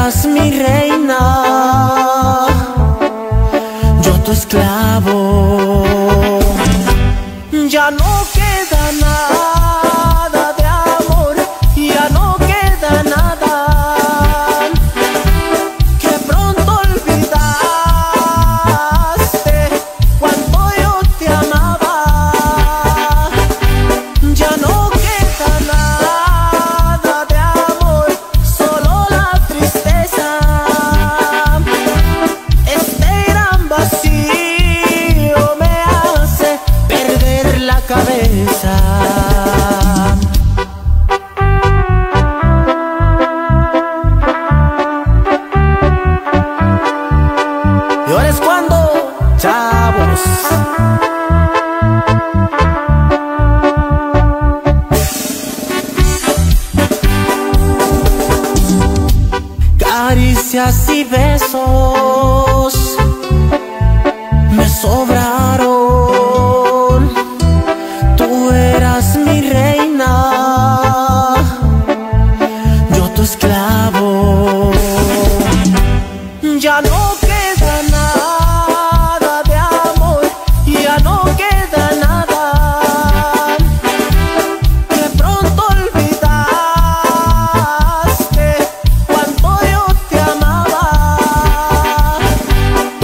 eras mi reina, yo tu esclavo. Ya no queda nada de amor, ya no queda nada. Que pronto olvidaste cuando yo te amaba. Ya no queda nada de amor, solo la tristeza. Este gran vacío me hace perder la cabeza. Y ahora es cuando, chavos. Caricias y besos me sobraron. Tú eras mi reina, yo tu esclavo. Ya no queda nada de amor, ya no queda nada. Que pronto olvidaste cuando yo te amaba.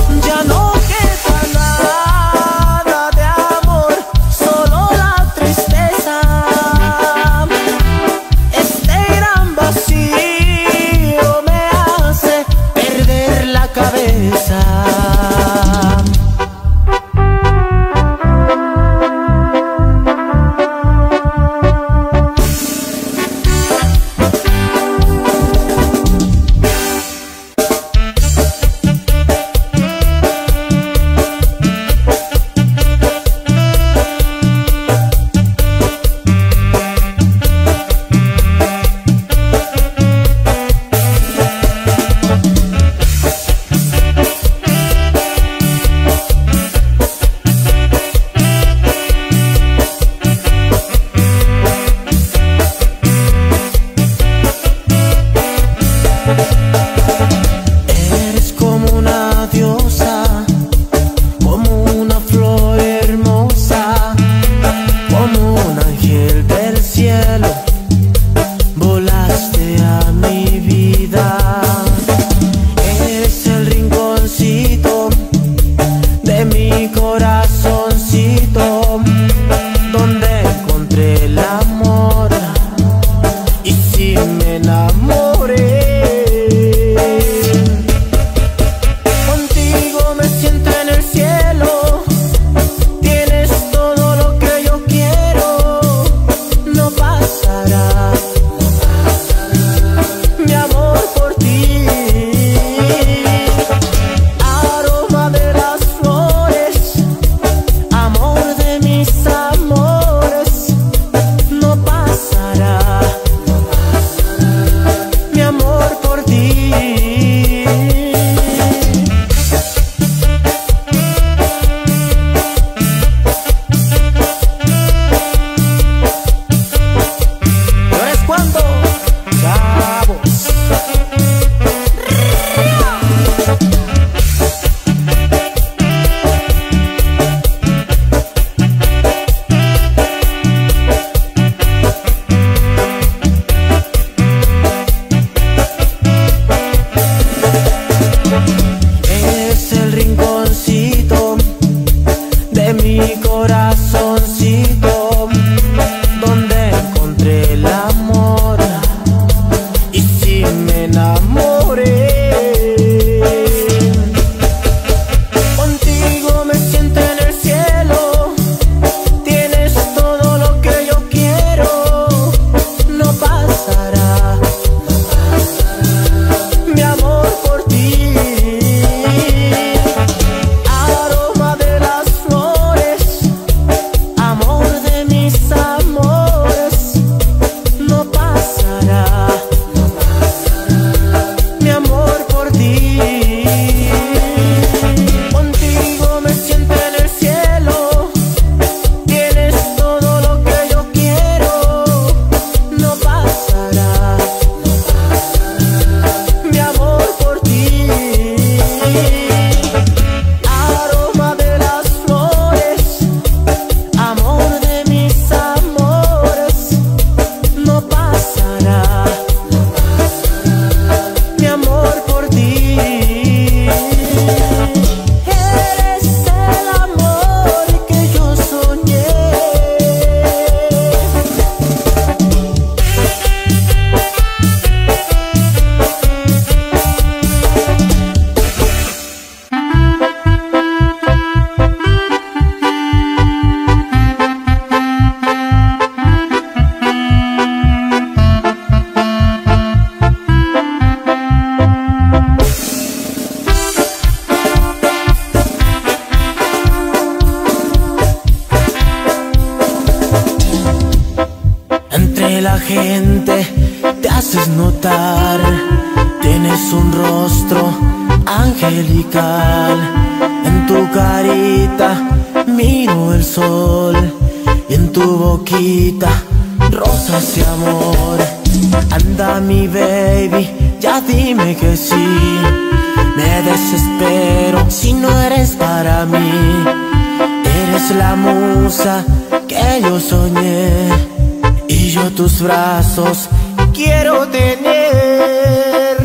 haces notar, tienes un rostro angelical. En tu carita miro el sol y en tu boquita rosas y amor. Anda mi baby, ya dime que sí. Me desespero si no eres para mí. Eres la musa que yo soñé y yo tus brazos quiero tener.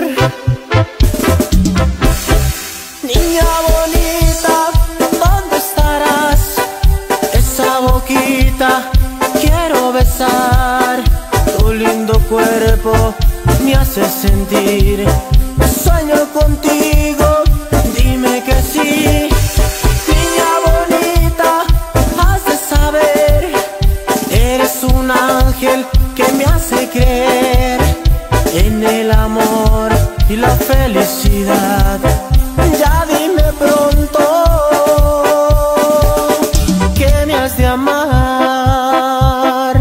Niña bonita, ¿dónde estarás? Esa boquita quiero besar. Tu lindo cuerpo me hace sentir. Sueño contigo, dime que sí. Niña bonita, has de saber, eres un ángel que me hace creer en el amor y la felicidad. Ya dime pronto que me has de amar.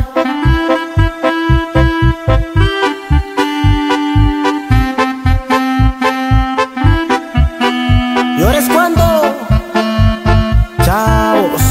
¿Y ahora es cuando? Chavos.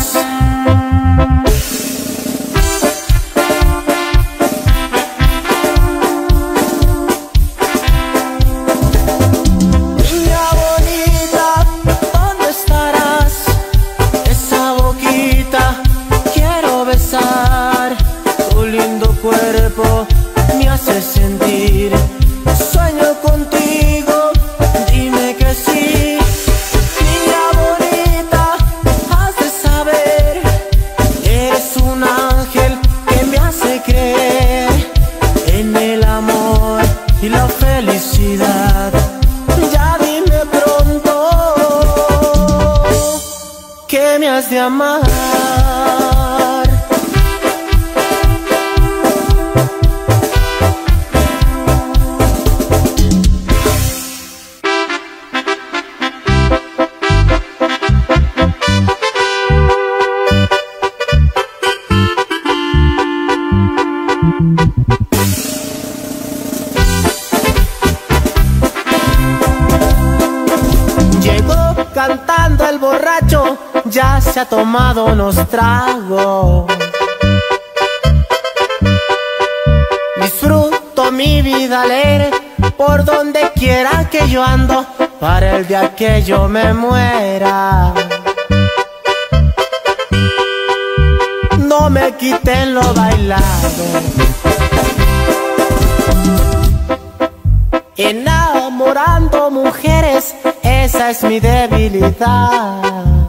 Niña bonita, ¿dónde estarás? Esa boquita quiero besar. Tu lindo cuerpo me hace sentir. Sueño contigo, dime que sí. Niña bonita, has de saber, eres un ángel que me hace creer en el amor y la felicidad. Ya dime pronto que me has de amar. Llegó cantando el borracho, ya se ha tomado unos tragos. Disfruto mi vida alegre por donde quiera que yo ando, para el día que yo me muera. No me quiten lo bailado. Enamorando mujeres, esa es mi debilidad.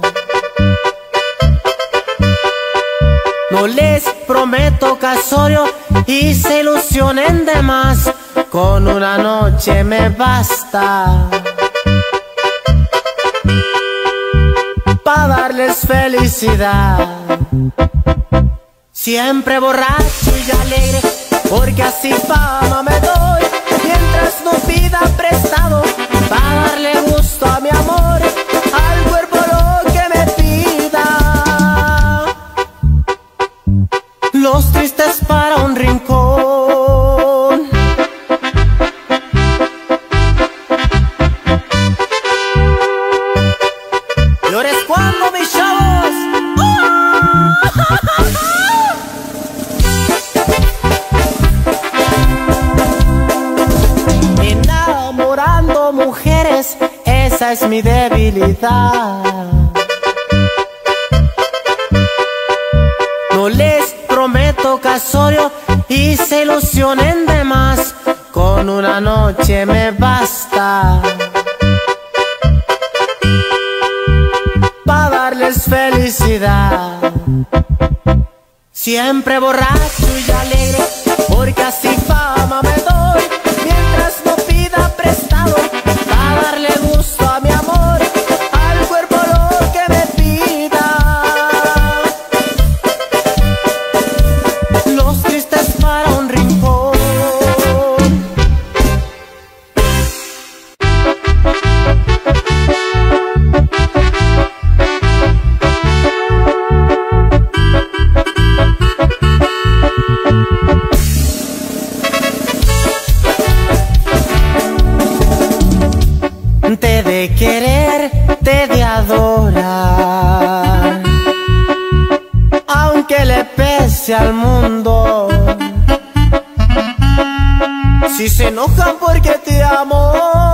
No les prometo casorio y se ilusionen de más, con una noche me basta pa' darles felicidad. Siempre borracho y alegre, porque así fama me doy, mientras no pida prestado, pa' darle gusto a mi amor, al cuerpo lo que me pida. Los tristes para un rincón. Y ahora es cuando, mis chavos. Enamorando mujeres, esa es mi debilidad. No les prometo casorio y se ilusionen de más, con una noche me basta pa' darles felicidad. Siempre borracho y alegre, porque así fama me doy, mientras no pida prestado, pa' darle gusto a mi amor, al cuerpo lo que me pida. Los tristes para un rincón. te de querer, te de adorar, aunque le pese al mundo. Si se enojan porque te amo,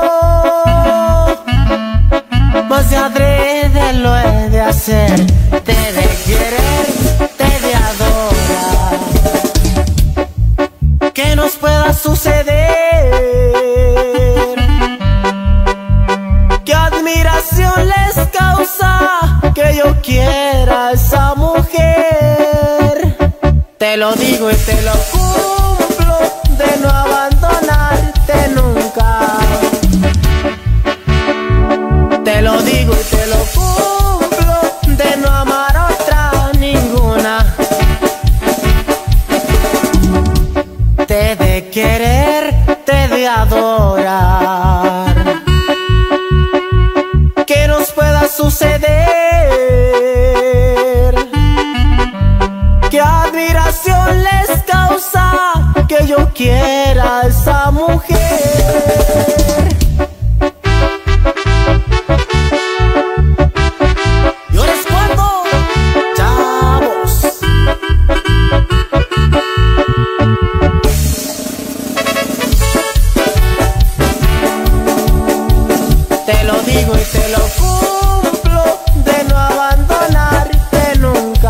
más de adrede lo he de hacer. Te de querer, te de adorar, que nos pueda suceder, qué admiración les causa que yo quiera a esa mujer. Te lo digo y te lo cumplo, de no abandonarte nunca. Te lo digo y te lo cumplo, de no amar a otra ninguna. Te de querer, te de adorar, que nos pueda suceder, qué admiración les causa que yo quiera a esa mujer. ¿Y ahora es cuando, chavos? Te lo digo y te lo cumplo, de no abandonarte nunca.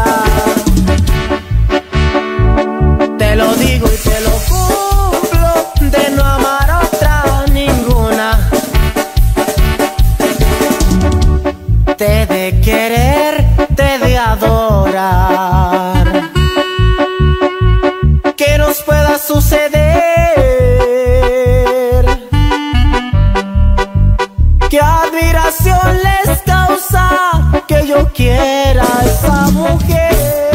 Te lo digo y te lo cumplo, de no amar a otra ninguna. Te de querer, te de adorar, que nos pueda suceder, qué admiración les causa que yo quiera a esa mujer.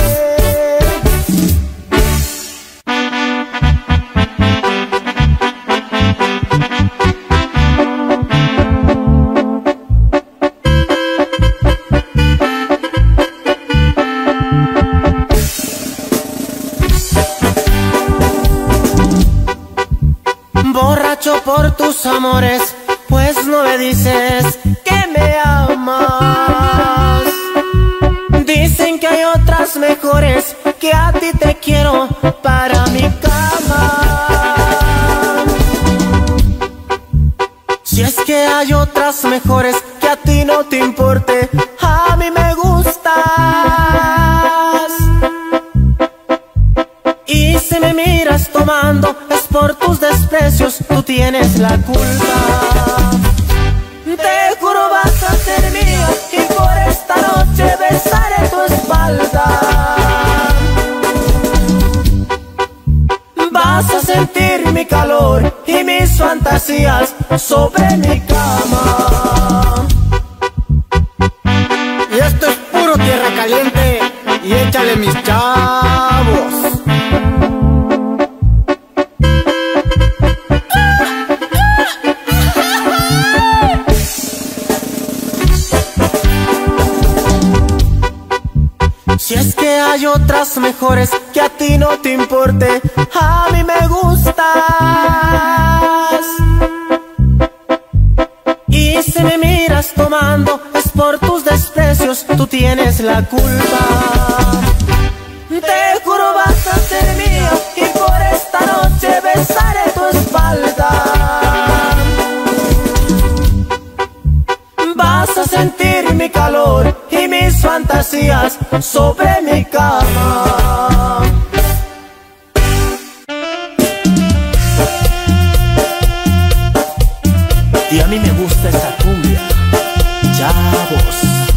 Borracho por tus amores, pues no me dices que me amas. Dicen que hay otras mejores, que a ti te quiero para mi cama. Si es que hay otras mejores, que a ti no te importe, a mí me gustas. Y si me miras tomando, es por tus desprecios, tú tienes la culpa. Te juro vas a ser mía, y por esta noche besaré tu espalda. Vas a sentir mi calor y mis fantasías sobre mi cama. Y esto es puro tierra caliente, y échale mis chavos. Si es que hay otras mejores, que a ti no te importe, a mí me gustas. Y si me miras tomando, es por tus desprecios, tú tienes la culpa. Te juro vas a ser mía, y por esta noche besaré tu espalda. Vas a sentir mi calor y mis fantasías sobre mi cama. Y a mí me gusta esta cumbia, chavos.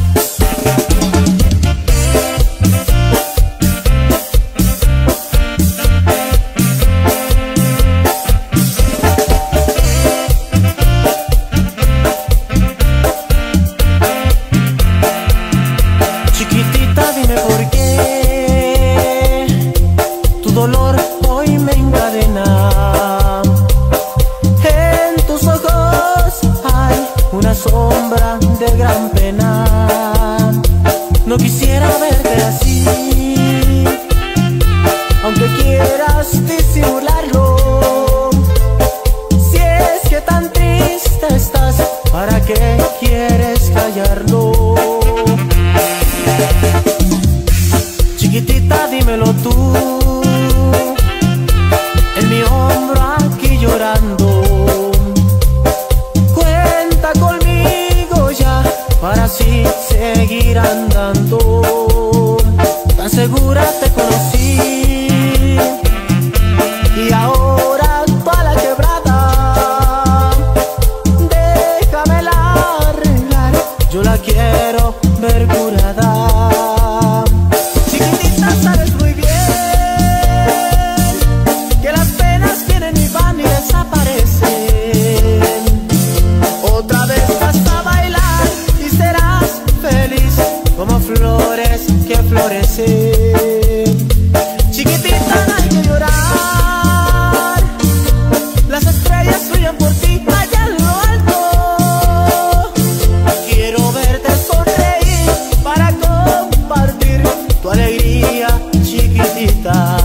Chiquitita, dime por qué tu dolor hoy me encadena. En tus ojos hay una sombra de gran pena. No quisiera verte así, aunque quieras disimularlo. Si es que tan triste estás, ¿para qué quieres callarlo. Chiquitita, dímelo tú, en mi hombro aquí llorando. Cuenta conmigo ya para así seguir andando. Tan segura te conocí y ahora toda la quebrada, déjamela arreglar, yo la quiero ver curada. Chiquitita, sabes muy bien que las penas vienen y van y desaparecen. Otra vez vas a bailar y serás feliz como flores que florecen. Chiquitita, no hay que llorar, las estrellas brillan por ti allá en lo alto. Quiero verte sonreír para compartir tu alegría, chiquitita.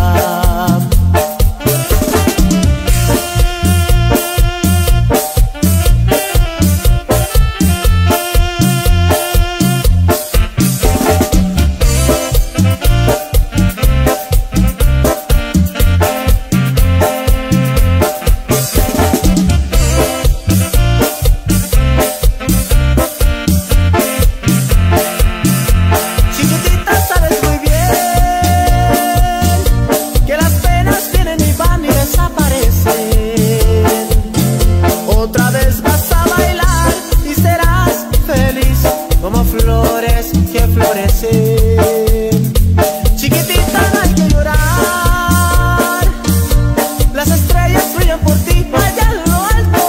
Otra vez vas a bailar y serás feliz como flores que florecen. Chiquitita, no hay que llorar, las estrellas brillan por ti allá en lo alto.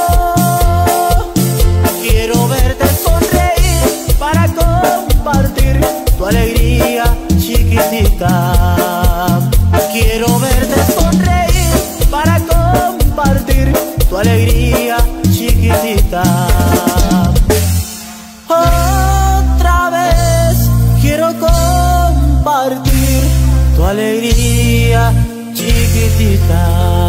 Quiero verte sonreír para compartir tu alegría, chiquitita. Quiero verte sonreír para compartir tu alegría, chiquitita. Otra vez quiero compartir tu alegría, chiquitita.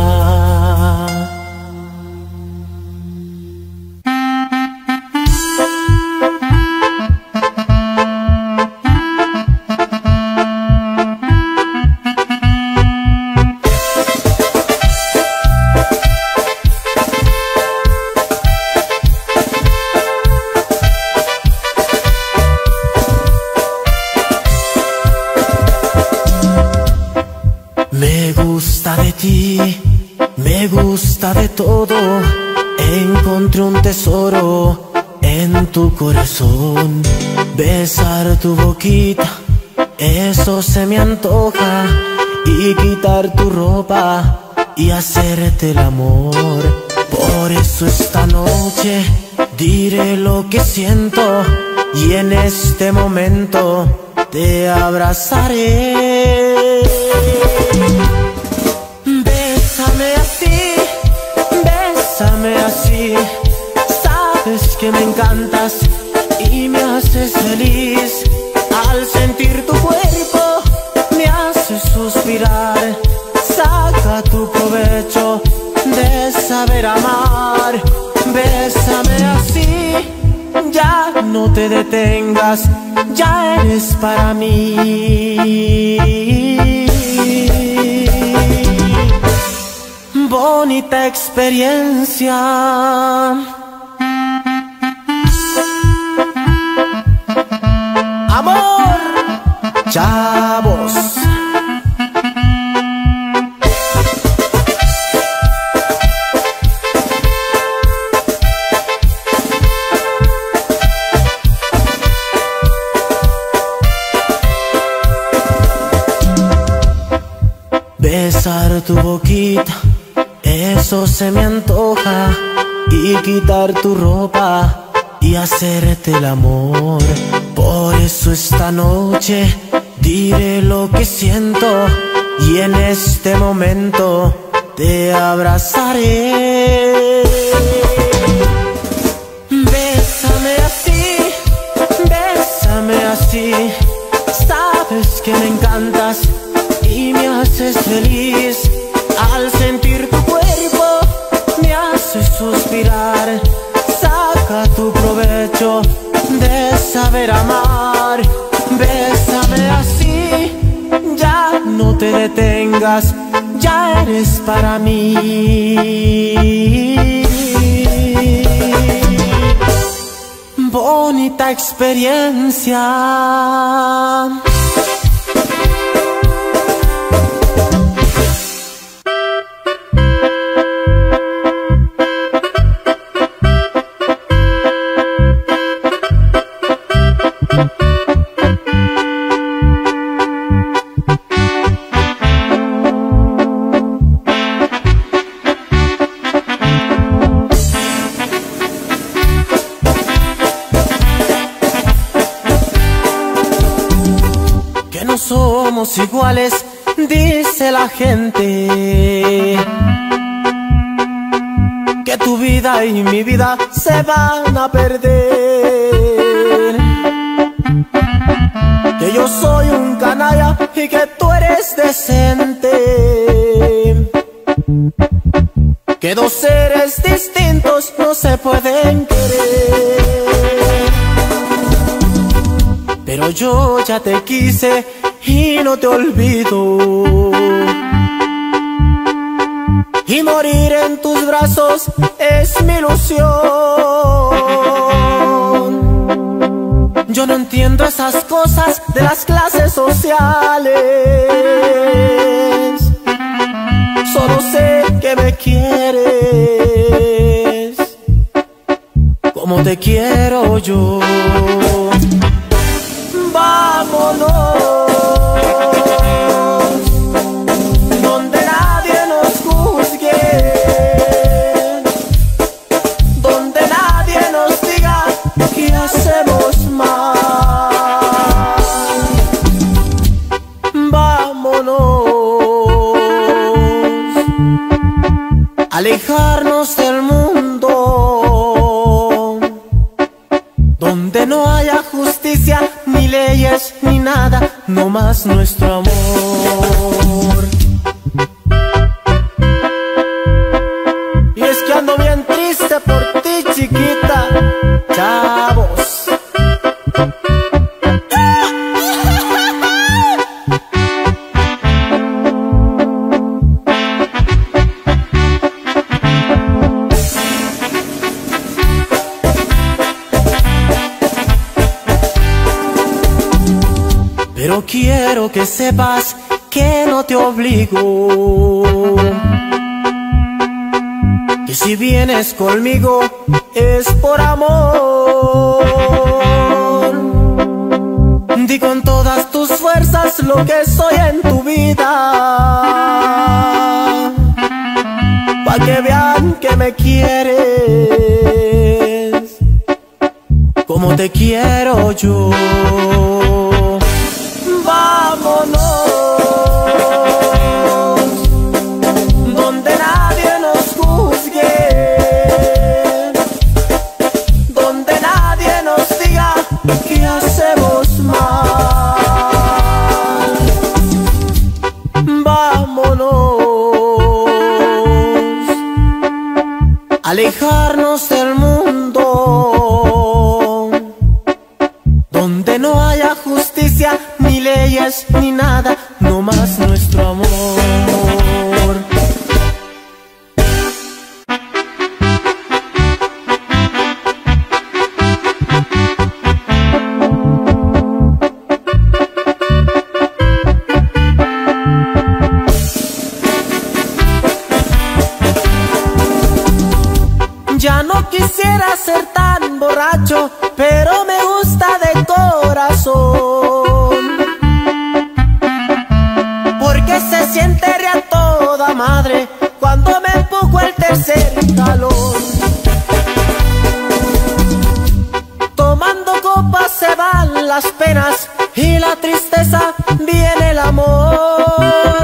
Me gusta de ti, me gusta de todo. Encontré un tesoro en tu corazón. Besar tu boquita, eso se me antoja. Y quitar tu ropa y hacerte el amor. Por eso esta noche diré lo que siento y en este momento te abrazaré. Bésame así, bésame así. Sabes que me encantas y me haces feliz. Al sentir tu cuerpo me haces suspirar. Saca tu provecho de saber amar. Bésame así, ya no te detengas, ya eres para mí. Bonita experiencia. Amor, chavos. Besar tu boquita, eso se me antoja. Y quitar tu ropa y hacerte el amor. Por eso esta noche diré lo que siento y en este momento te abrazaré. Bésame así, bésame así. Sabes que me encantas y me haces feliz. Al sentir tu cuerpo me haces suspirar. Saca saca tu provecho de saber amar. Bésame así, ya no te detengas, ya eres para mí. Bonita experiencia. No somos iguales, dice la gente, que tu vida y mi vida se van a perder, que yo soy un canalla y que tú eres decente, que dos seres distintos no se pueden querer. Pero yo ya te quise y no te olvido, y morir en tus brazos es mi ilusión. Yo no entiendo esas cosas de las clases sociales, solo sé que me quieres como te quiero yo. Vámonos, donde nadie nos juzgue, donde nadie nos diga que hacemos mal. Vámonos, alejarnos del mundo, donde no haya justicia, ni leyes, ni nada, no más nuestro amor. Y es que ando bien triste por ti, chiquita, chavos. Pero quiero que sepas que no te obligo, que si vienes conmigo es por amor. Di con todas tus fuerzas lo que soy en tu vida, pa' que vean que me quieres como te quiero yo. Vámonos, donde nadie nos juzgue, donde nadie nos diga que hacemos mal. Vámonos, alejarnos del mundo, donde no haya justicia, ni leyes, ni nada, no más nuestro amor. Ya no quisiera ser tan borracho, pero me gusta de corazón, porque se siente a toda madre cuando me empujo el tercer jalón. Tomando copas se van las penas y la tristeza viene el amor.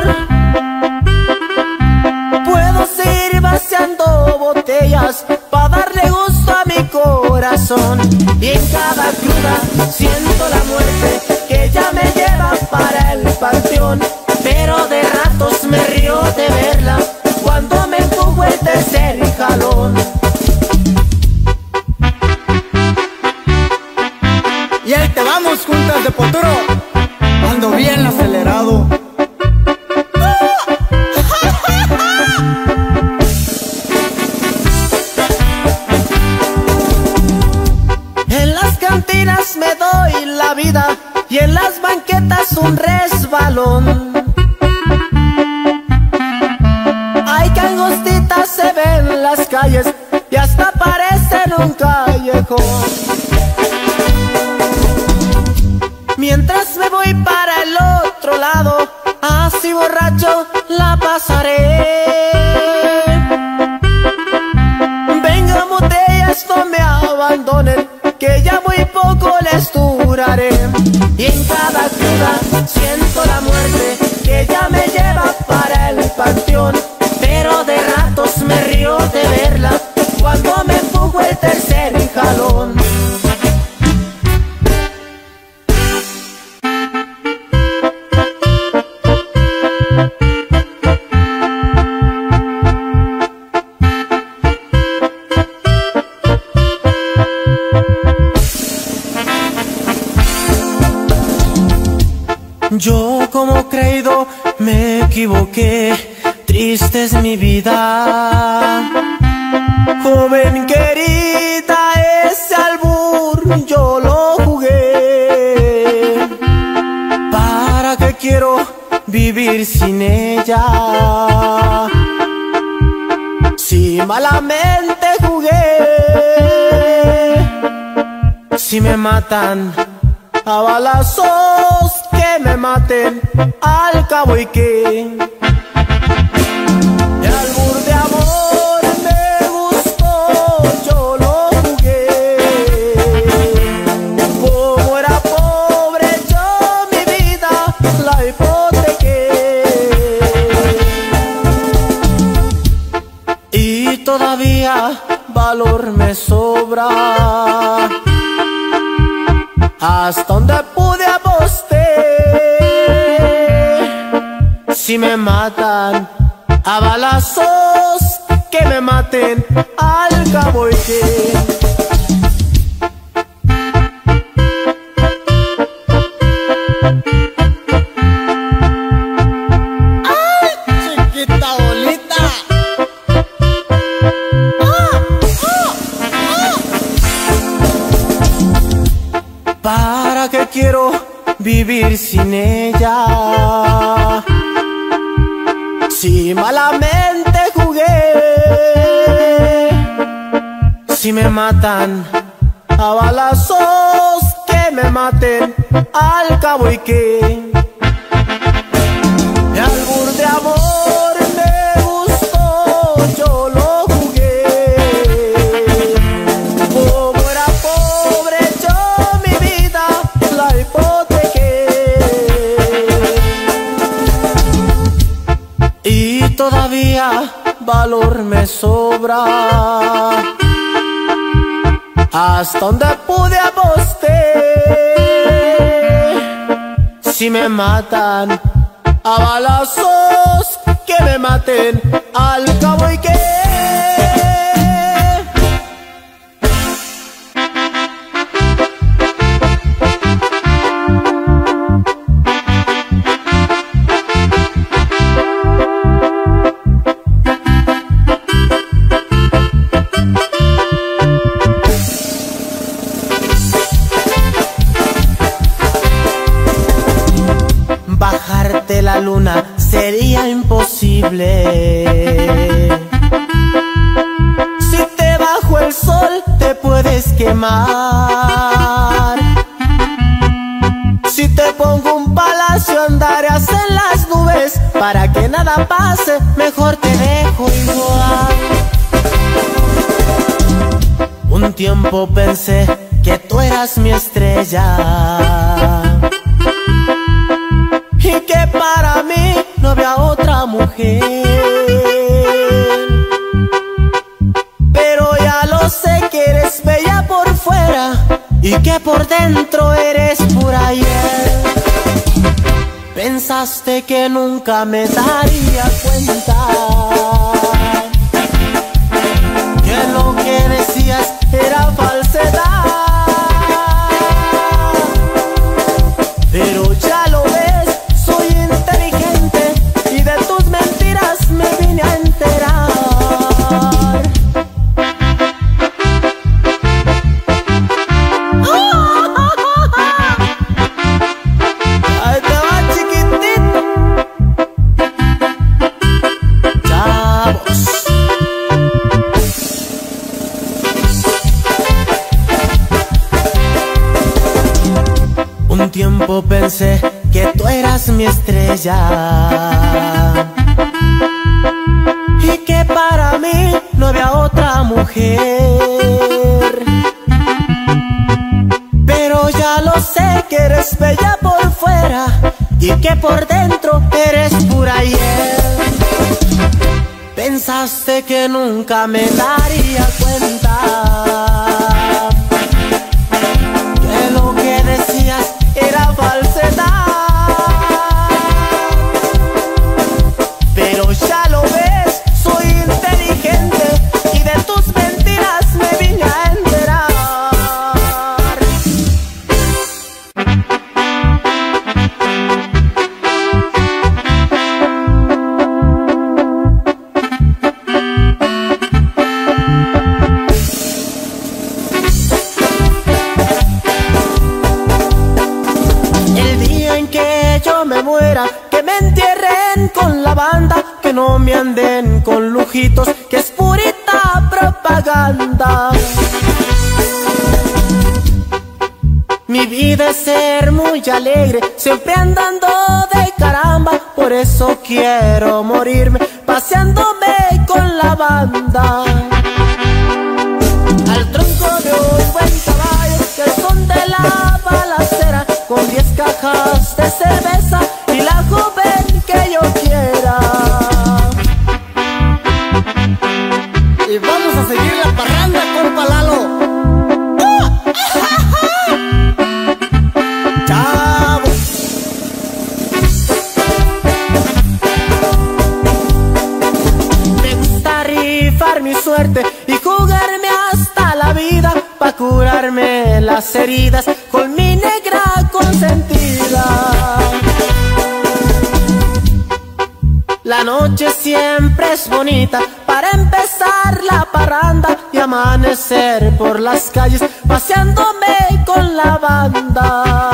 Puedo seguir vaciando botellas pa' darle gusto a mi corazón, y en cada cruda siento la muerte que ya me lleva para el panteón. Pero de ratos me río de verla cuando me empujo el tercer jalón. Carnitas de Poturo, ando bien acelerado. En las cantinas me doy la vida y en las banquetas un resbalón. Ay, que angostitas se ven las calles y hasta parecen un callejón. Mientras me voy para el otro lado, así borracho la pasaré. Vengan botellas, no me abandonen, que ya muy poco les duraré. Y en cada cruda siento la muerte, que ya me lleva para el panteón. Pero de ratos me río de verla, cuando me empujo el tercer jalón. Yo como creído me equivoqué, triste es mi vida. Joven querida, ese albur yo lo jugué. ¿Para qué quiero vivir sin ella? Si malamente jugué, si me matan a balazos, que me maten al cabo y que. El albur de amor me gustó, yo lo jugué. Como era pobre yo mi vida la hipotequé. Y todavía valor me sobra, hasta donde pude aposté. Si me matan a balazos, que me maten al cabo y que. ¡Ay, chiquita bolita! ¿Para qué quiero vivir sin ella? Si malamente jugué, si me matan a balazos, que me maten al cabo y que. El albur de amor me gustó, yo lo jugué. Como era pobre yo mi vida la hipotequé. Y todavía valor me sobra, hasta donde pude aposté. Si me matan a balazos, que me maten al cabo y que. Bajarte la luna sería imposible. Si te bajo el sol te puedes quemar. Si te pongo un palacio andarás en las nubes. Para que nada pase mejor te dejo igual. Un tiempo pensé que tú eras mi estrella y que para mí no había otra mujer. Pero ya lo sé que eres bella por fuera y que por dentro eres pura hiel. Pensaste que nunca me daría cuenta que lo que decías era falsedad. tiempo pensé que tú eras mi estrella y que para mí no había otra mujer. Pero ya lo sé que eres bella por fuera y que por dentro eres pura hiel. Pensaste que nunca me daría cuenta que lo que decías era falsedad. Pero ya lo ves, soy inteligente y de tus mentiras me vine a enterar. Me muera, que me entierren con la banda, que no me anden con lujitos, que es purita propaganda. Mi vida es ser muy alegre, siempre andando de caramba, por eso quiero morirme paseándome con la banda. Al tronco de un buen caballo, que el son de la balacera, con 10 cajas de cerveza y la joven que yo quiera. Y vamos a seguir la parranda, compa Lalo. ¡Chavo! Me gusta rifar mi suerte y jugarme hasta la vida pa' curarme las heridas con mi negra consentida. La noche siempre es bonita para empezar la parranda y amanecer por las calles paseándome con la banda.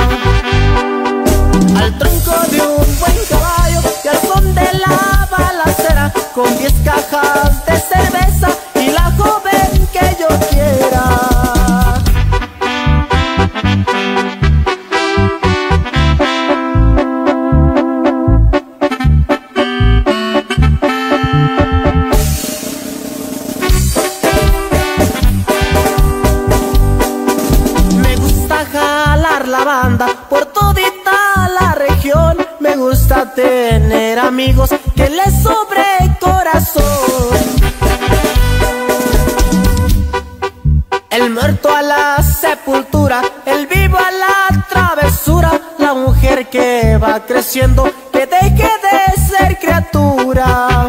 Al tronco de un buen caballo y al son de la balacera, con 10 cajas de cerveza y la joven que yo quiera. La banda por todita la región, me gusta tener amigos que les sobre corazón. El muerto a la sepultura, el vivo a la travesura, la mujer que va creciendo, que deje de ser criatura.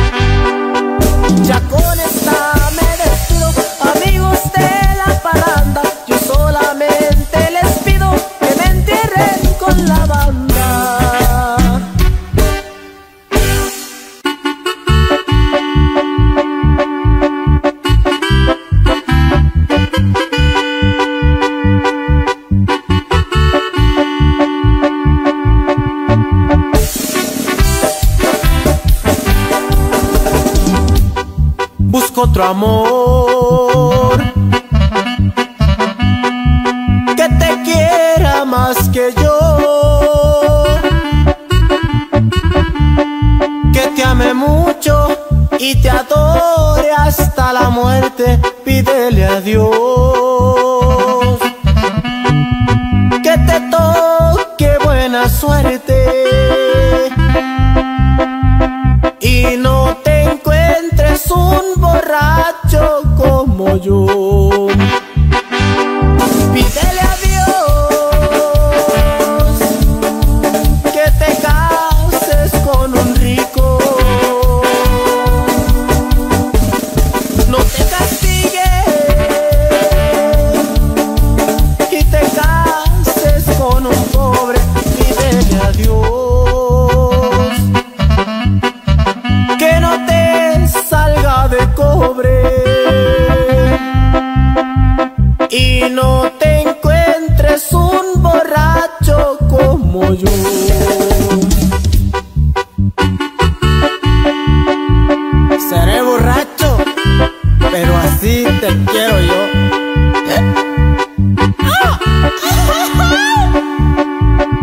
Ya con esta me despido, amigos de la parranda, yo solamente les pido que me entierren con la banda. Busco otro amor que te quiera más que yo, que te ame mucho y te adore hasta la muerte. Pídele a Dios que te toque buena suerte y no te encuentres un borracho como yo. Pídele a Dios que te cases con un rico, no te castigue y te cases con un pobre. Pídele a Dios que no te salga de cobre y no te encuentres un borracho como yo. Seré borracho, pero así te quiero yo.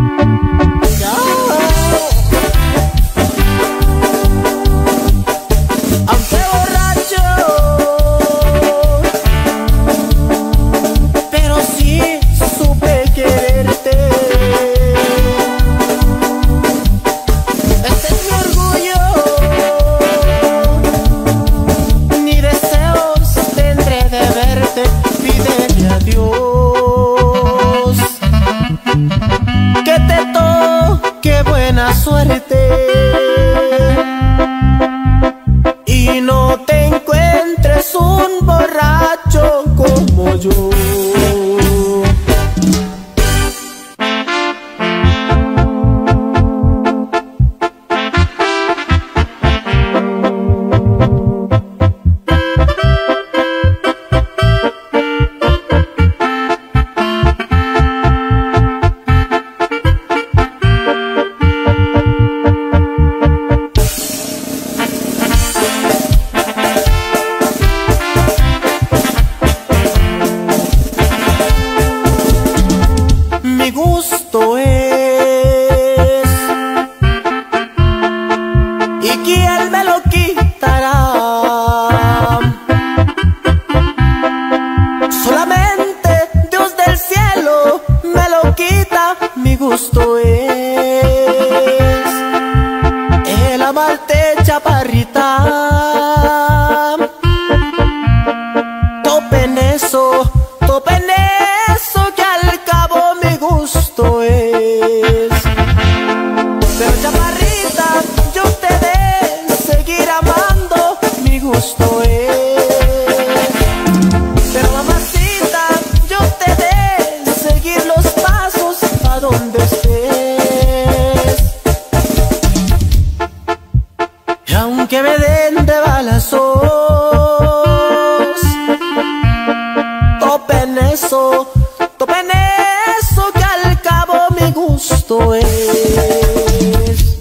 eso, tope en eso, que al cabo mi gusto es.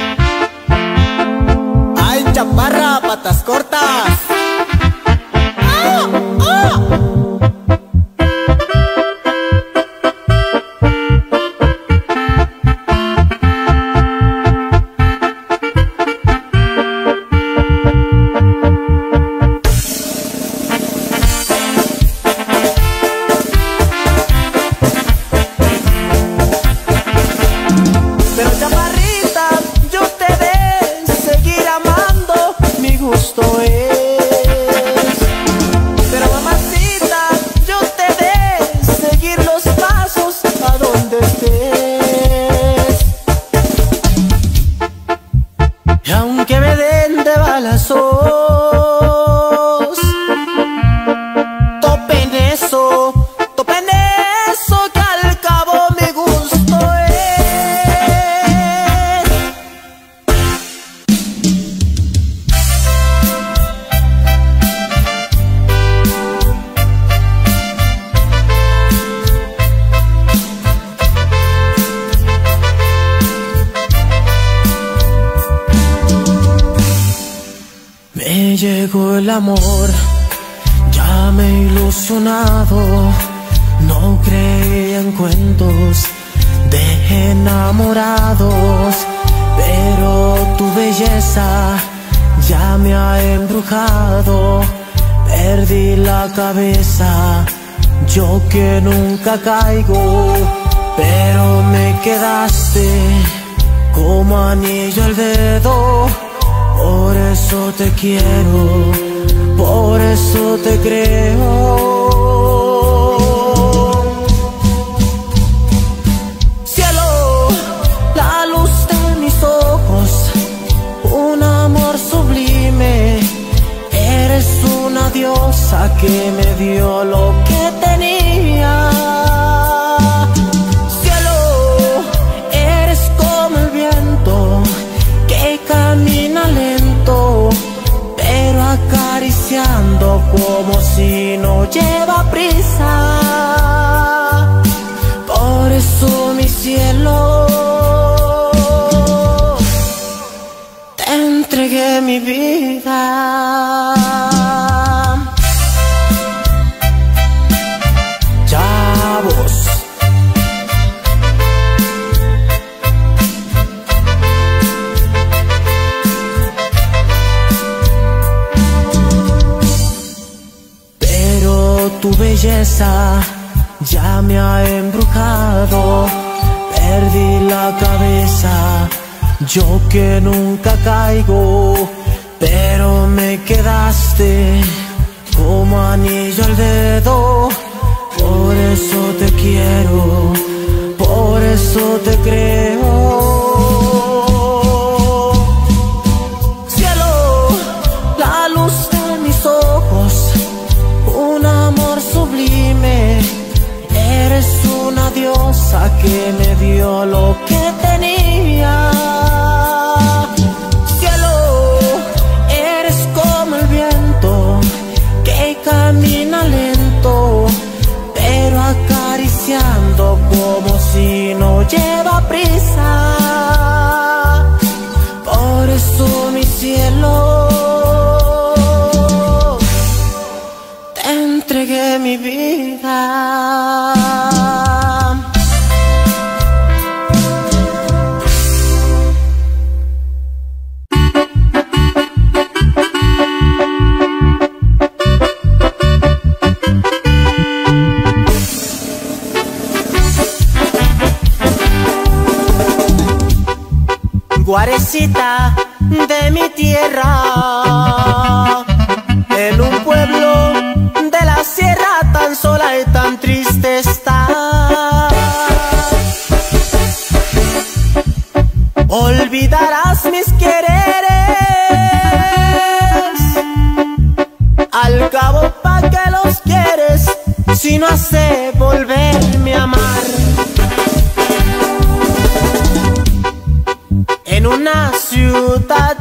Ay, chaparra, patas cortas. ¡Ah! ¡Ah! Pero chaparrita, yo te de seguir amando, mi gusto es. Pero mamacita, yo te de seguir los pasos a donde estés. Y aunque me den de balazos, tope en eso, que al cabo mi gusto es. Me llegó el amor, ya me he ilusionado. No creía en cuentos de enamorados, pero tu belleza ya me ha embrujado. Perdí la cabeza, yo que nunca caigo, pero me quedaste como anillo al dedo. Por eso te quiero, por eso te creo. Cielo, la luz de mis ojos, un amor sublime. Eres una diosa que me dio lo que tenía. Cielo, eres como el viento que camina lento, pero acariciando como si no lleva prisa. Por eso mi cielo, te entregué mi vida. Chavos. Tu belleza ya me ha embrujado. Perdí la cabeza, yo que nunca caigo, pero me quedaste como anillo al dedo. Por eso te quiero, por eso te creo. Cielo, la luz de mis ojos, un amor sublime. Eres una diosa que me dio lo que tenía. Cielo, eres como el viento que camina lento, pero acariciando como si no lleva prisa. Por eso mi cielo, entregué mi vida. Guarecita de mi tierra, en un pueblo de la sierra, tan sola y tan triste está. Olvidarás mis quereres, al cabo pa' que los quieres, si no has de volverme a amar. En una ciudad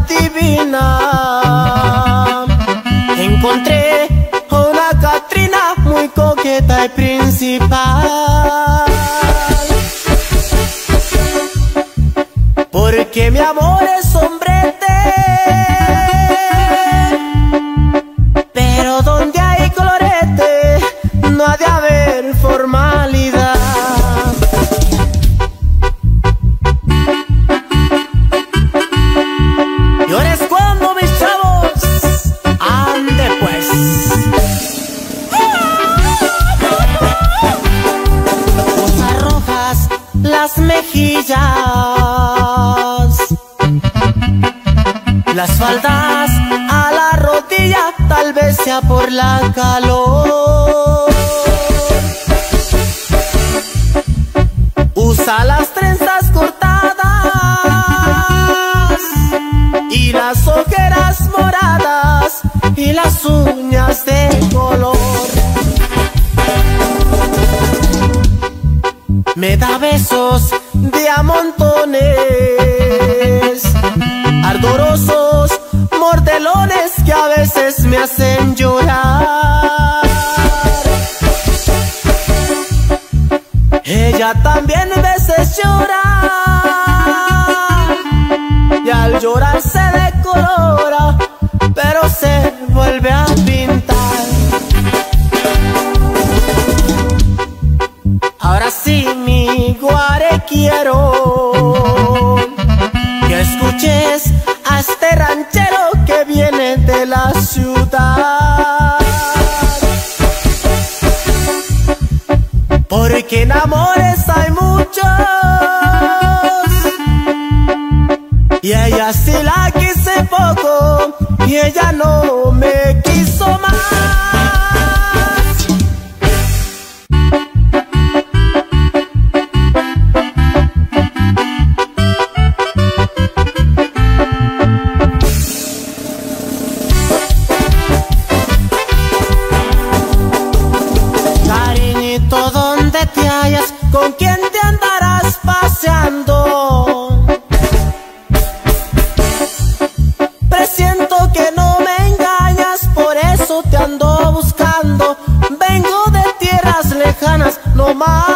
divina encontré una Catrina muy coqueta. coqueta y principal. Porque mi amor es hombrete, pero donde hay colorete no ha de haber formalidad. Y ahora es cuando mis chavos ande pues. Rosas rojas las mejillas, las faldas a la rodilla, tal vez sea por la calor. Usa las trenzas cortadas y las ojeras moradas y las uñas de color. Me da besos de a montones, ardorosos mordelones que a veces me hacen llorar. Ella también a veces llora y al llorar se decolora, pero se vuelve a pintar. Ahora sí, mi guare, quiero que escuches a este ranchero que viene de la ciudad. Porque en amores hay muchos y ella sí la quise poco y ella no me quiso más. ¿Con quién te andarás paseando? Presiento que no me engañas, por eso te ando buscando. Vengo de tierras lejanas, no más.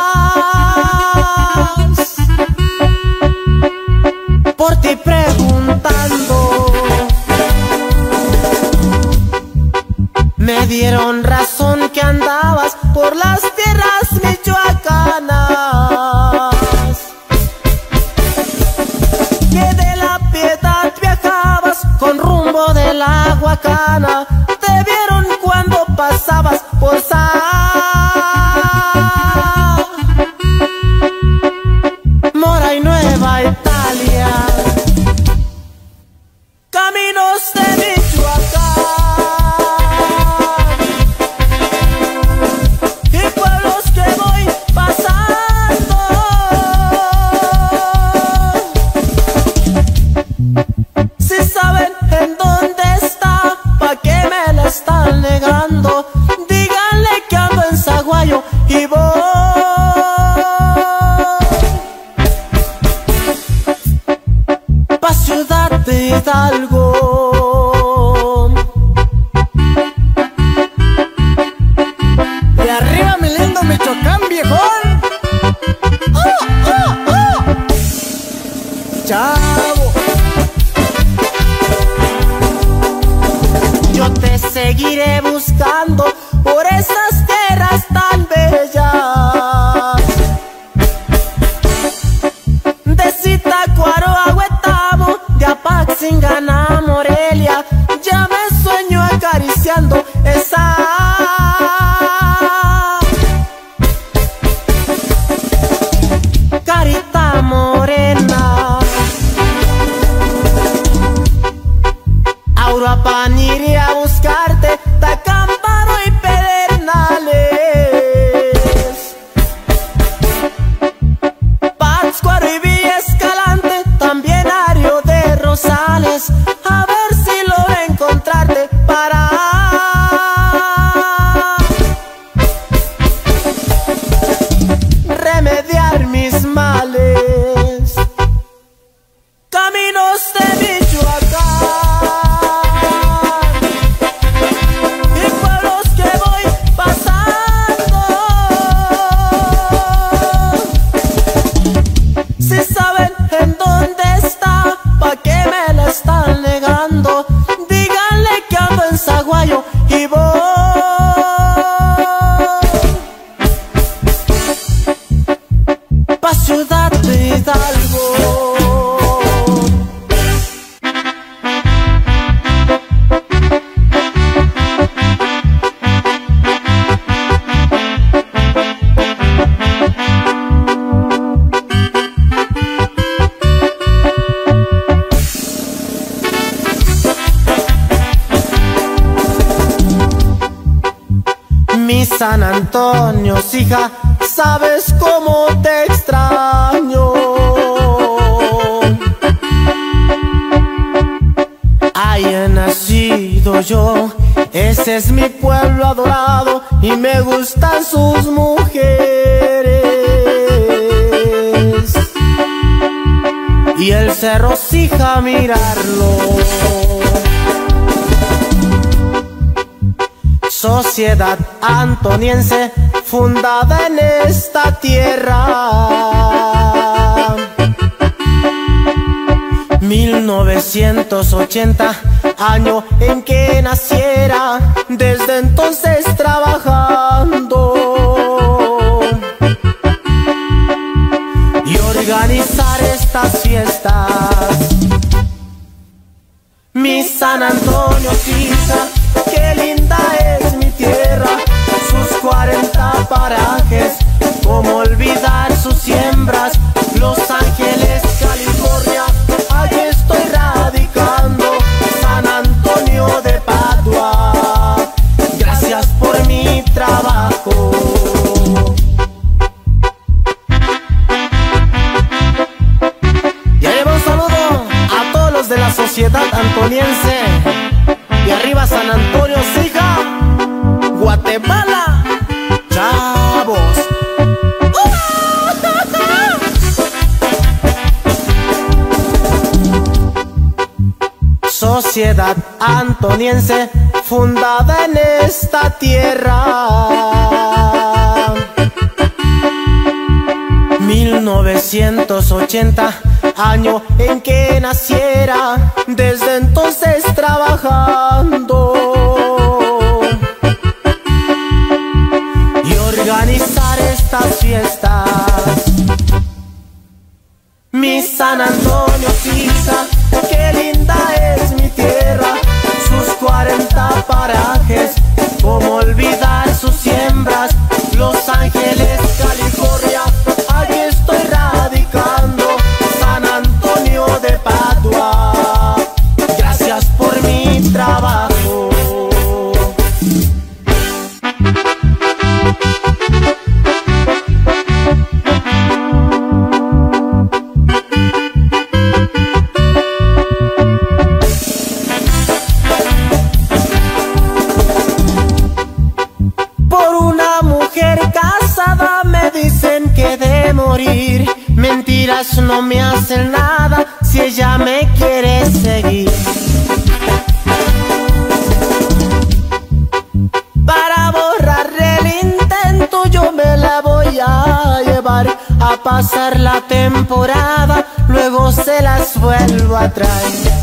Por ti preguntando. Me dieron razón que andabas por las tierras michoacanas, que de La Piedad viajabas con rumbo de la Huacana. Te vieron cuando pasabas por Zamora y Nueva Italia, caminos de Michoacán. Están negando, díganle que ando en Zaguayo y voy pa' Ciudad de Hidalgo. De arriba mi lindo Michoacán, viejón. ¡Oh, oh, oh! Chavo, yo te seguiré buscando por esas tierras tan bellas. De Zitácuaro a Huetamo, de Apaxingán a Morelia, ya me sueño acariciando esa carita morena. ciudad de Hidalgo. Mi San Antonio, hija, sabes cómo te extraño. Ahí he nacido yo, ese es mi pueblo adorado y me gustan sus mujeres. Y el cerro, hija, mirarlo. Sociedad antoniense fundada en esta tierra. 1980, año en que naciera, desde entonces trabajando y organizar estas fiestas. Mi San Antonio, hija, qué linda es mi tierra, sus 40 parajes, cómo olvidar sus siembras. Los Ángeles, California, allí estoy radicando, San Antonio de Padua, gracias por mi trabajo. Y ahí va un saludo a todos los de la sociedad antoniense. Y arriba San Antonio, hija, Guatemala, chavos. Sociedad antoniense fundada en esta tierra. 1980, año en que naciera, desde entonces trabajando y organizar estas fiestas. Mi San Antonio, hija, qué linda es mi tierra, sus 40 parajes, cómo olvidar sus siembras. Los Ángeles, California, allí estoy radicando, San Antonio de Padua, gracias por mi trabajo. Por una mujer casada me dicen que de morir, mentiras no me hacen nada si ella me quiere seguir. Para borrar el intento yo me la voy a llevar a pasar la temporada, luego se las vuelvo a traer.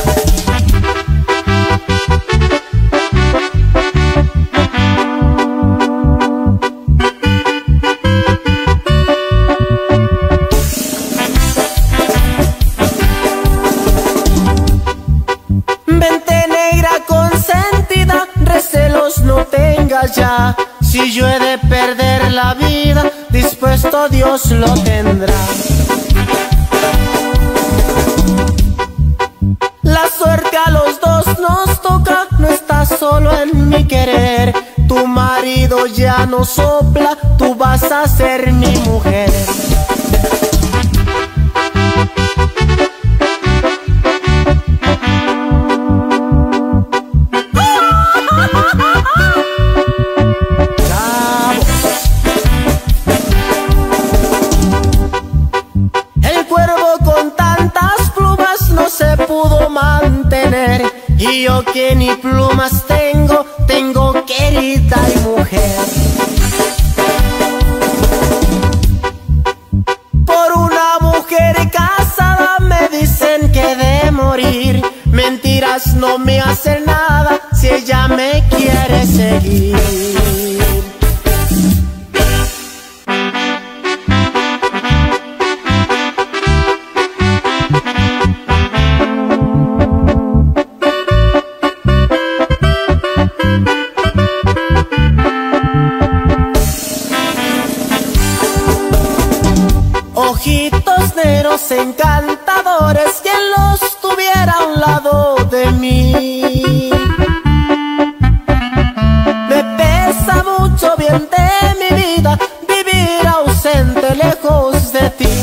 No tengas ya, si yo he de perder la vida, dispuesto Dios lo tendrá. La suerte a los dos nos toca, no estás solo en mi querer. Tu marido ya no sopla, tú vas a ser mi mujer. Y yo que ni plumas tengo, tengo querida y mujer. Por una mujer casada me dicen que de morir, mentiras no me hacen nada si ella me quiere seguir. Ojitos negros encantadores, quien los tuviera a un lado de mí. Me pesa mucho bien de mi vida vivir ausente lejos de ti.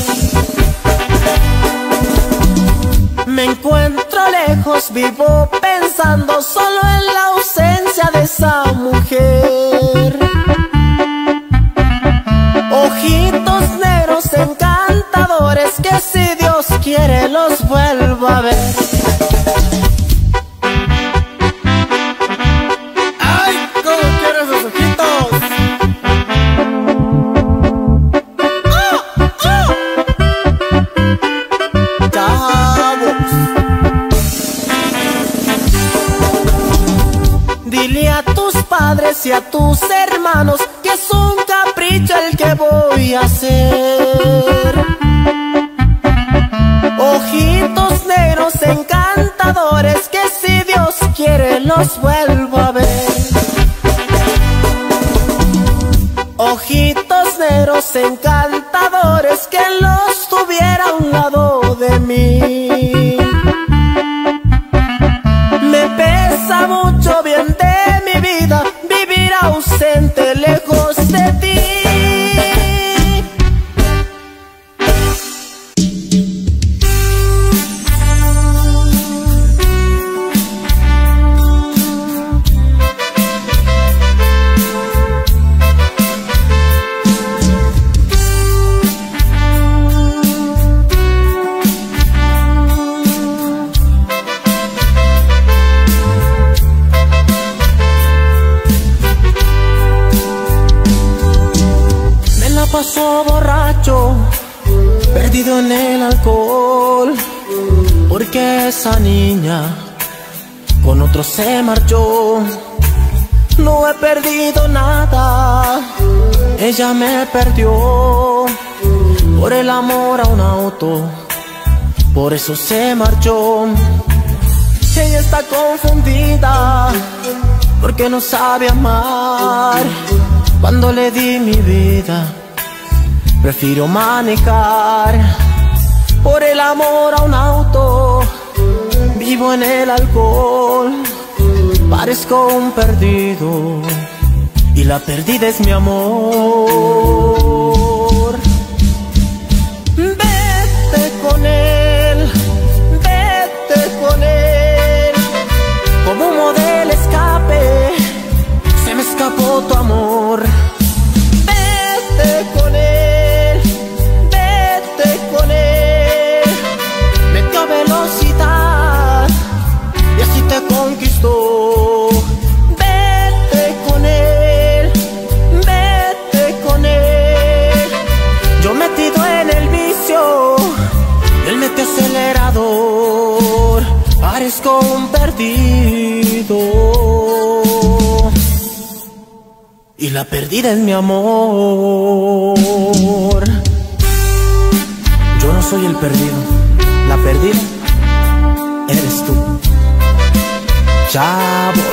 Me encuentro lejos, vivo pensando solo en la ausencia de esa mujer. Ojitos negros encantadores, que si Dios quiere los vuelvo a ver. ¡Ay, cómo quiero esos ojitos! ¡Chavos! Dile a tus padres y a tus hermanos que es un capricho el que voy a hacer. Ojitos negros encantadores, que si Dios quiere los vuelvo a ver. Ojitos negros encantadores, que los tuviera a un lado de mí. Me pesa mucho bien de mi vida vivir ausente lejos de ti. Pasó borracho, perdido en el alcohol, porque esa niña con otro se marchó. No he perdido nada, ella me perdió. Por el amor a un auto, por eso se marchó. Ella está confundida, porque no sabe amar. Cuando le di mi vida, prefiero manejar. Por el amor a un auto, vivo en el alcohol. Parezco un perdido, y la perdida es mi amor. Vete con él, vete con él. Como humo del escape, se me escapó tu amor. Vete con él, vete con él. Metió velocidad y así te conquistó. Vete con él, vete con él. Yo metido en el vicio, él metió acelerador. Parezco un perdido, y la perdida es mi amor. Yo no soy el perdido, la perdida eres tú. Chavos.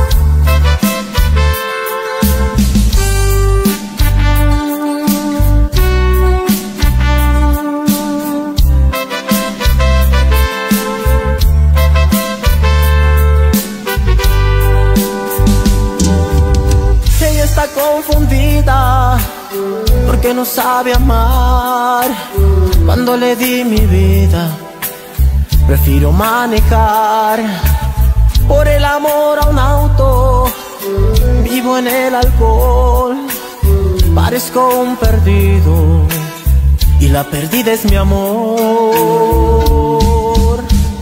Está confundida, porque no sabe amar. Cuando le di mi vida, prefiero manejar. Por el amor a un auto, vivo en el alcohol. Parezco un perdido, y la perdida es mi amor.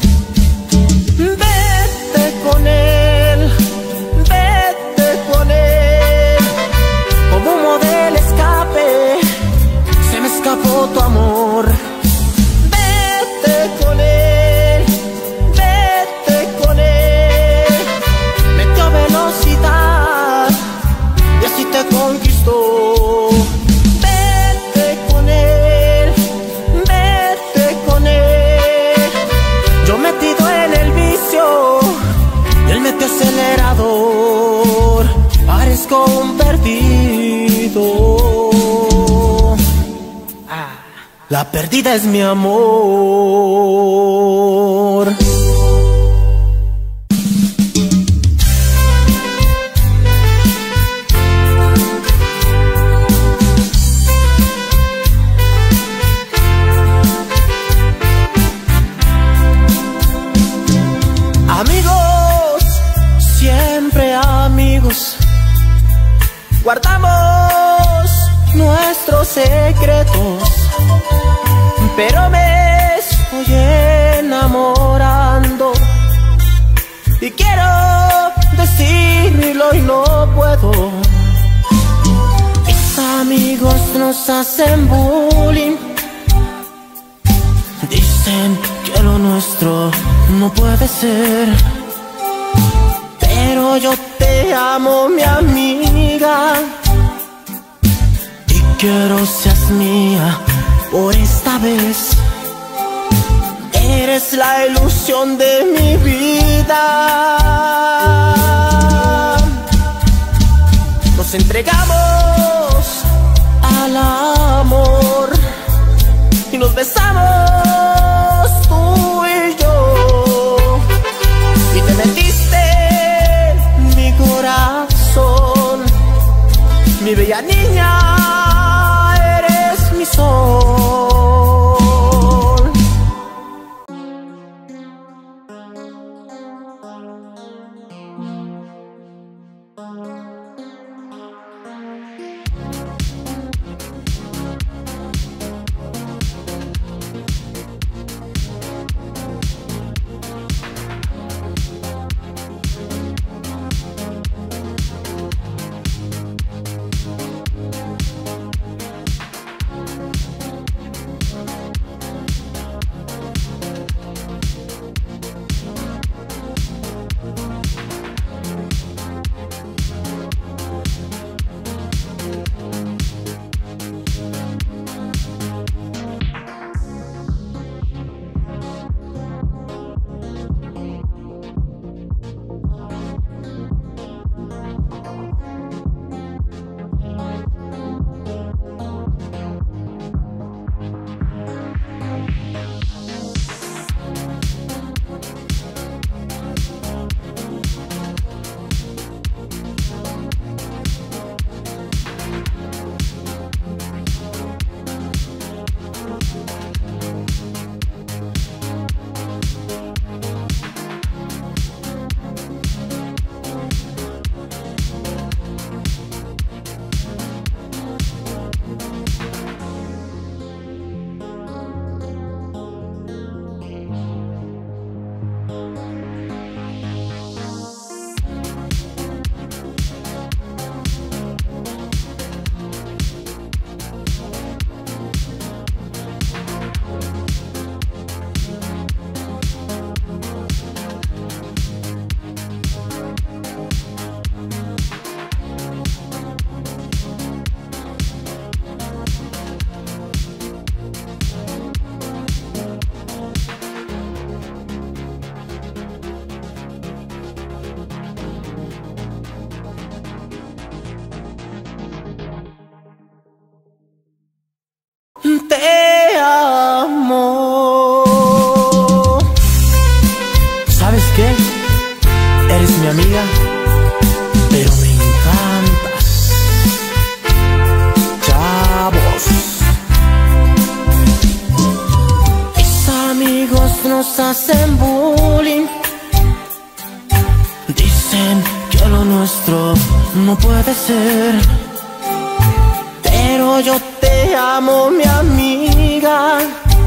Vete con él, vete con él. Como humo del escape, se me escapó tu amor. Vete con él, vete con él. Metió velocidad y así te conquistó. Vete con él, vete con él. La perdida es mi amor. Amigos, siempre amigos, guardamos nuestros secretos, pero me estoy enamorando y quiero decirlo y no puedo. Mis amigos nos hacen bullying, dicen que lo nuestro no puede ser, pero yo te amo, mi amiga, y quiero seas mía por esta vez. Eres la ilusión de mi vida. Nos entregamos al amor y nos besamos tú y yo, y te metiste en mi corazón, mi bella niña, eres mi sol. Te amo. ¿Sabes qué? Eres mi amiga, pero me encantas. Chavos, mis amigos nos hacen bullying, dicen que lo nuestro no puede ser, pero yo te amo, mi amiga,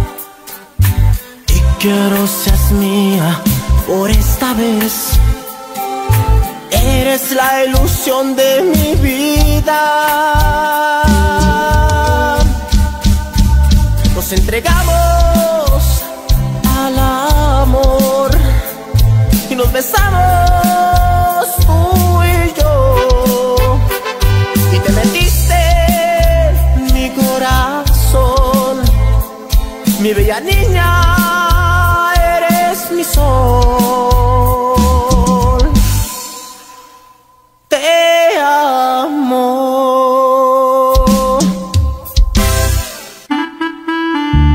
y quiero seas mía por esta vez. Eres la ilusión de mi vida. Nos entregamos al amor y nos besamos tú y yo, y te metiste en mi corazón, mi bella niña, eres mi sol. Te amo.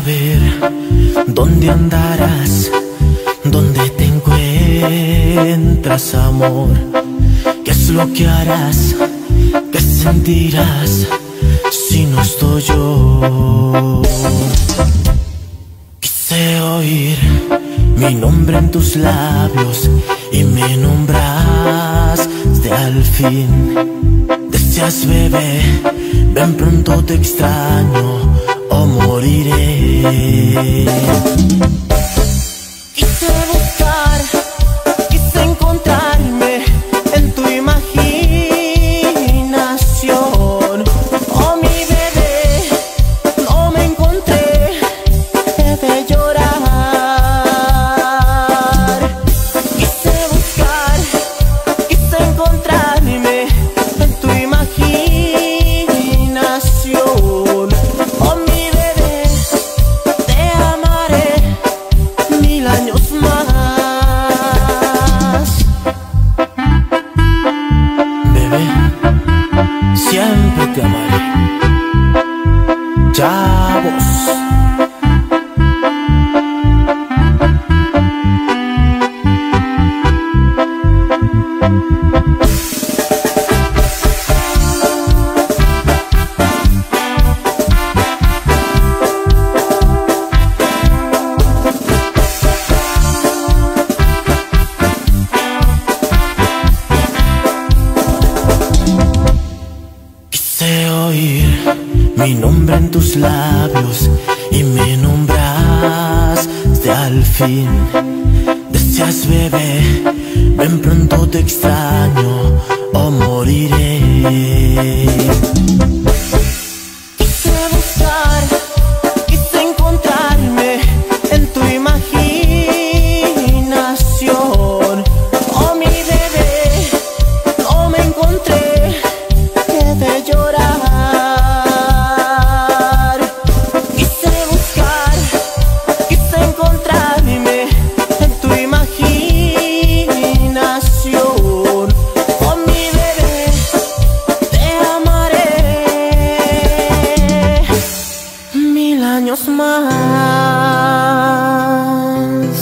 saber dónde andarás, dónde te encuentras, amor. ¿Qué es lo que harás? ¿Qué sentirás si no estoy yo? Quise oír mi nombre en tus labios y me nombraste al fin. Decías, bebé, ven pronto, te extraño o moriré. Quise buscar, quise encontrarme en tu imaginación. Oh, mi bebé, no me encontré, debe llorar. Quise buscar, quise encontrarme en tu imaginación. Oh, mi bebé, te amaré 1000 años más. Bebé, siempre te amaré. Chavos. Quise oír mi nombre en tus labios y me nombraste al fin. Decías, bebé, ven pronto, te extraño o moriré. Quise buscar, quise encontrarme en tu imaginación. Oh, mi bebé, no me encontré, de llorar. Quise buscar, quise encontrarme en tu imaginación. Oh, mi bebé, te amaré 1000 años más.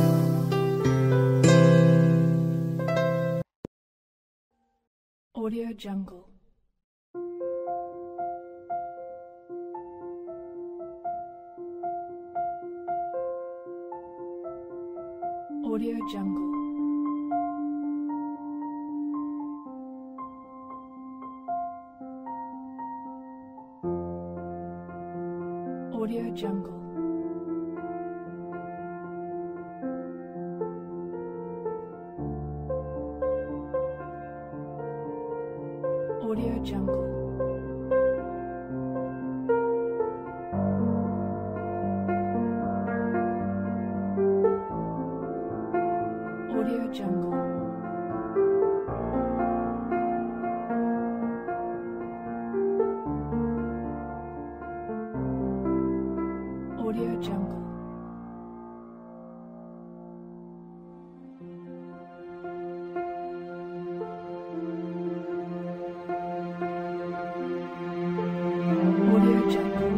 Audio Jungle. Audio Jungle. Audio Jungle. Audio Jungle. Audio Jungle. Audio Jungle. Audio Jungle.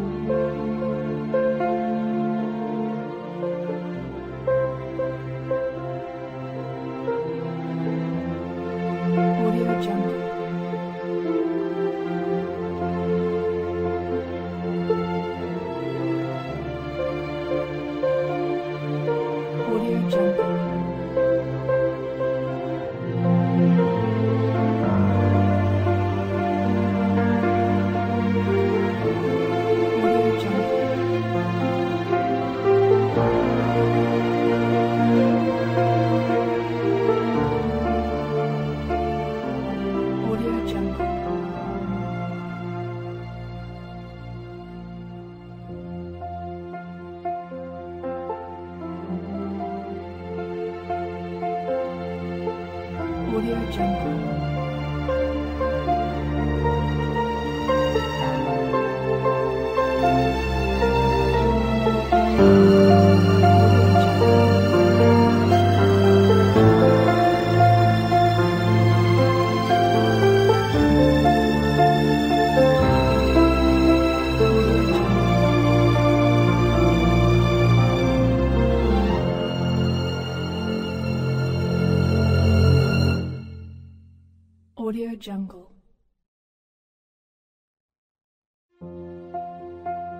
Audio Jungle. Audio Jungle. Audio Jungle. Audio Jungle. Audio Jungle. Audio Jungle.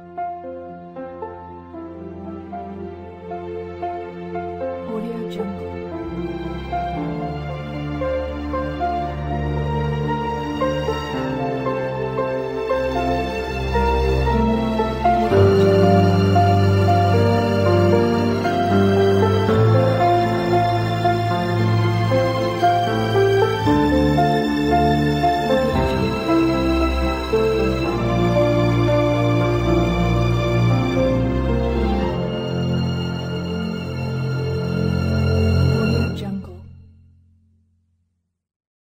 Audio Jungle.